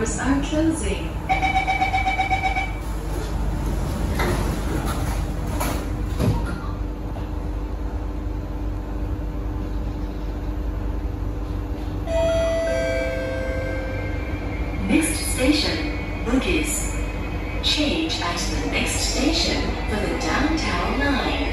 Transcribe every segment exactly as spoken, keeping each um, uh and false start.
doors are closing. Next station, Bugis. Change at the next station for the downtown line.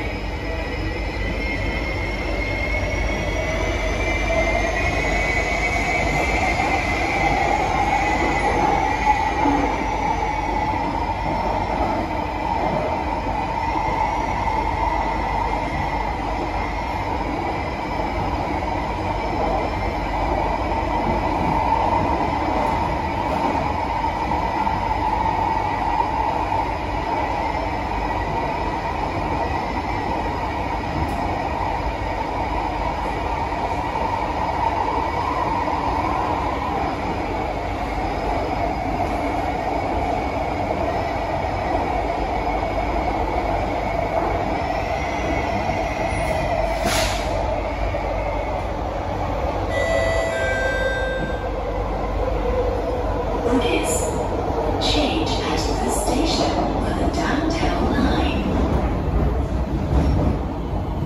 Change at this station for the downtown line.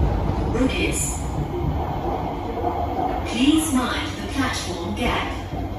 Bugis. Please mind the platform gap.